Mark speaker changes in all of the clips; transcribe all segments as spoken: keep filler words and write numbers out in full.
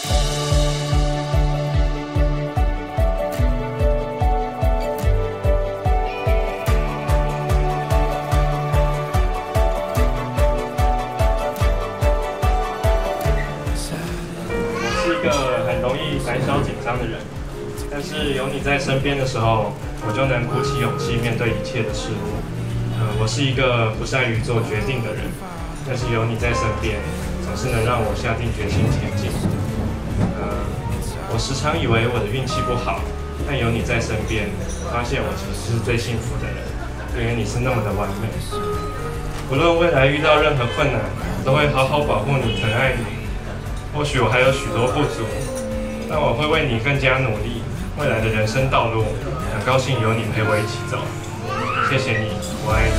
Speaker 1: 胆小紧张的人，但是有你在身边的时候，我就能鼓起勇气面对一切的事物。呃，我是一个不善于做决定的人，但是有你在身边，总是能让我下定决心前进。呃，我时常以为我的运气不好，但有你在身边，发现我其实是最幸福的人，因为你是那么的完美。无论未来遇到任何困难，都会好好保护你、疼爱你。或许我还有许多不足。但我会为你更加努力，未来的人生道路，很高兴有你陪我一起走。谢谢你，我爱你。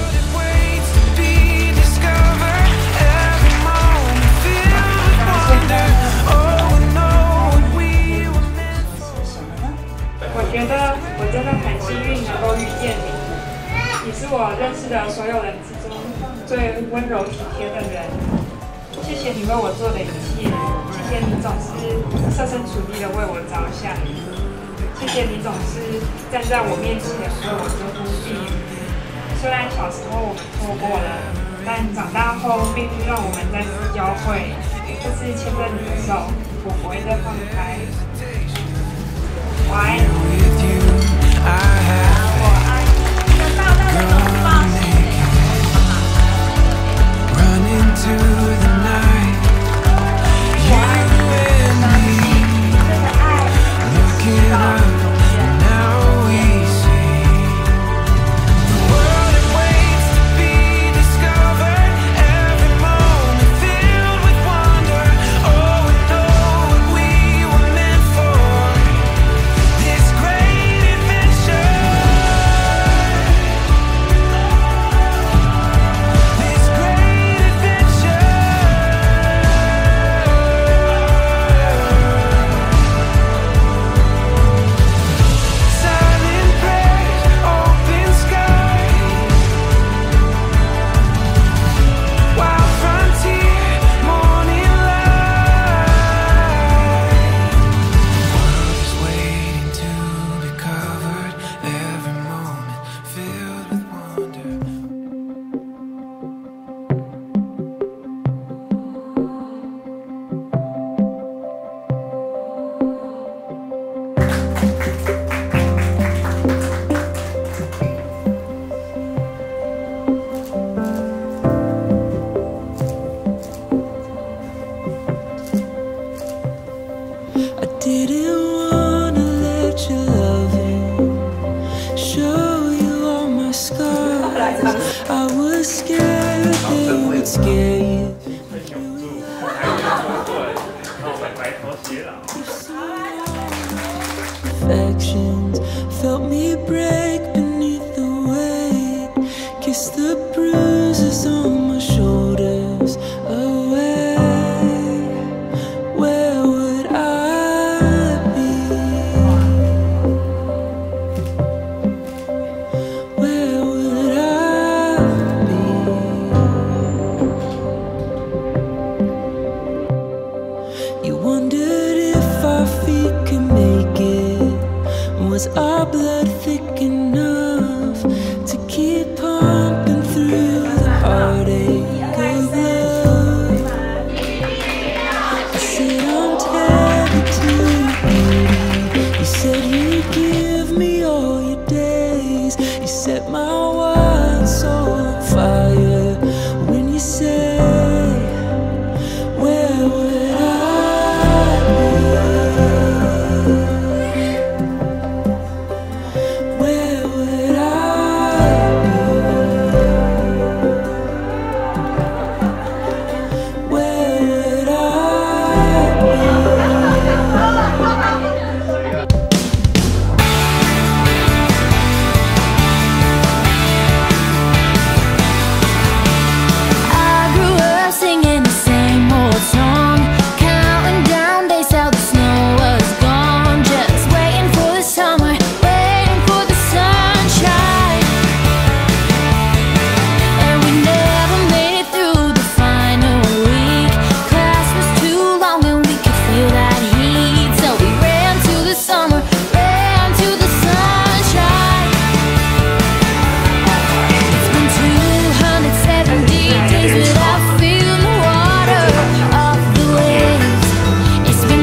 Speaker 2: 我觉得我真的很幸运能够遇见你，你是我认识的所有人之中最温柔体贴的人。谢谢你为我做的一切。谢谢你总是设身处地的为我着想，谢谢你总是站在我面前为我遮风避雨。虽然小时候我们错过了，但长大后命运让我们再次交汇。这次牵着你的手，我不会再放开。我爱你。我爱你。知道那个方式。
Speaker 3: I was scared they would scare you. Affections felt me break beneath the weight. Kiss the bruises on my shoulders away. Where would I be? Where would I be? You wondered if our feet could make it. Was our blood thick enough to keep pumping through the heartache of love? I said I'm tethered to your beauty. You said you'd give me all your days. You set my wild soul on fire when you said, where would I be?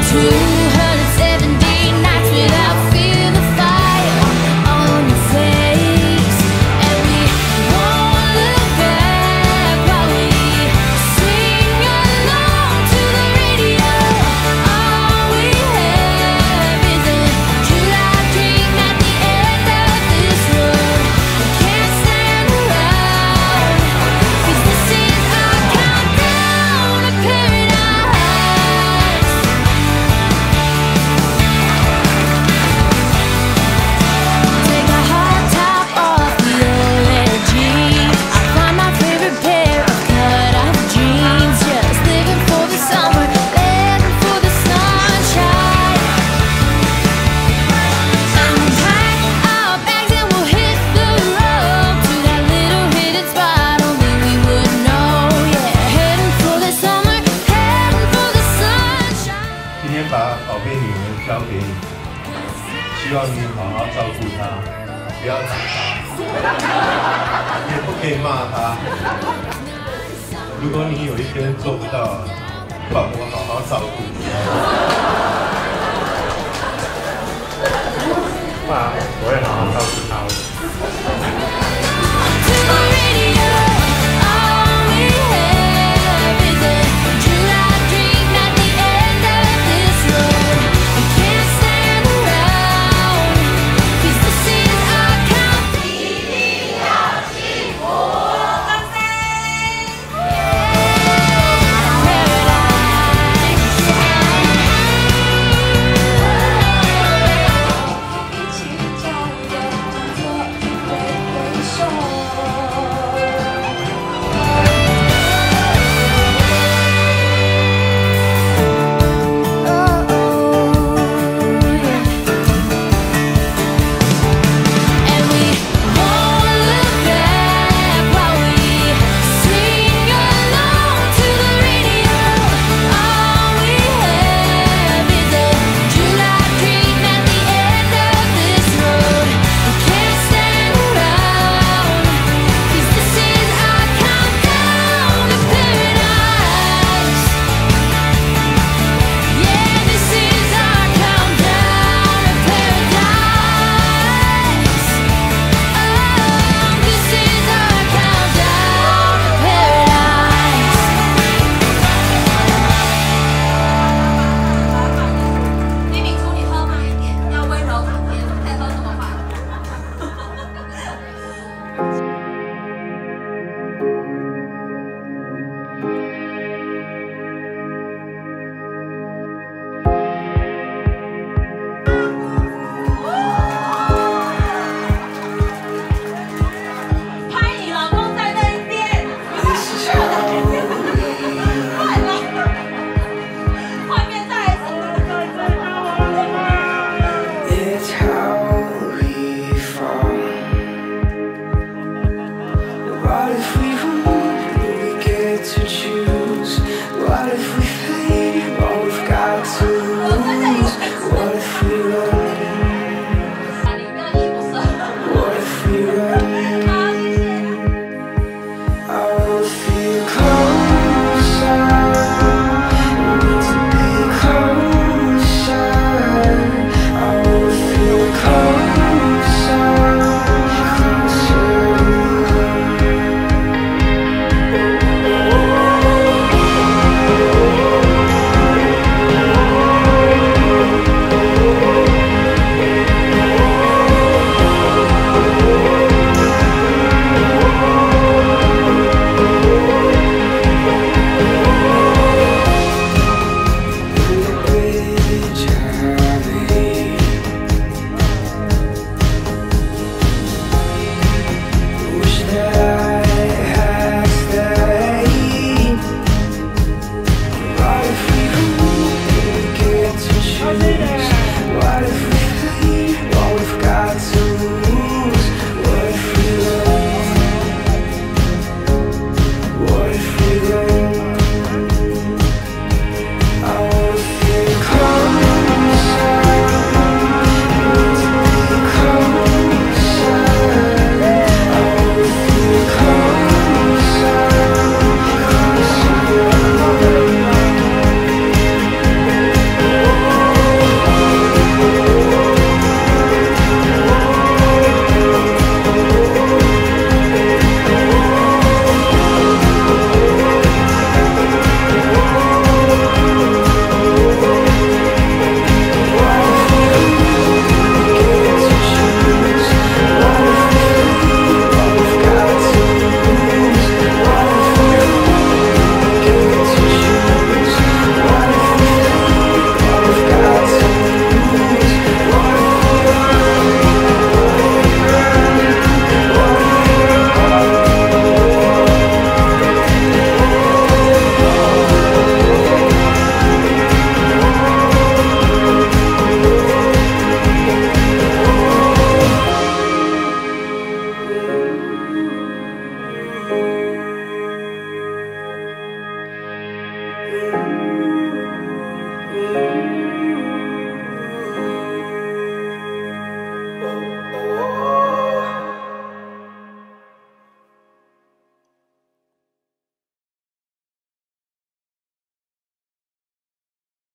Speaker 4: 希望你好好照顾他，不要打他，也不可以骂他。如果你有一天做不到，换我好好照顾你。